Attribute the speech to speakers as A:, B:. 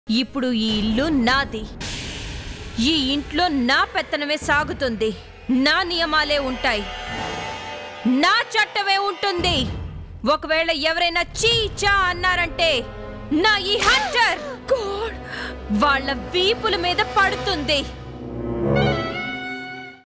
A: ఇప్పుడు ఈ ఇల్లు నాది. ఈ ఇంట్లో నా పెత్తనమే సాగుతుంది. నా నియమాలే ఉంటాయి. నా చట్టమే ఉంటుంది. ఒకవేళ ఎవరైనా చీచా అన్నారంటే నా ఈ హంటర్ వాళ్ళ వీపుల మీద పడుతుంది.